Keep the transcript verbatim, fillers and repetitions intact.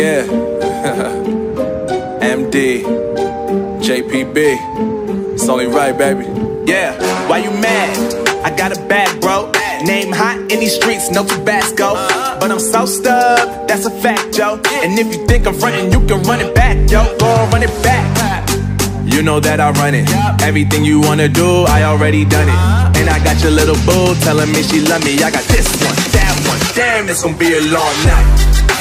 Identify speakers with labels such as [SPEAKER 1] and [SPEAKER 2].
[SPEAKER 1] Yeah. M D, J P B, it's only right, baby.
[SPEAKER 2] Yeah, why you mad? I got a bag, bro. Name hot in these streets, no Tabasco. But I'm so stubbed, that's a fact, yo. And if you think I'm frontin', you can run it back, yo. Go on, run it back.
[SPEAKER 1] You know that I run it. Everything you wanna do, I already done it. And I got your little boo telling me she love me. I got this one, that one. Damn, it's gonna be a long night.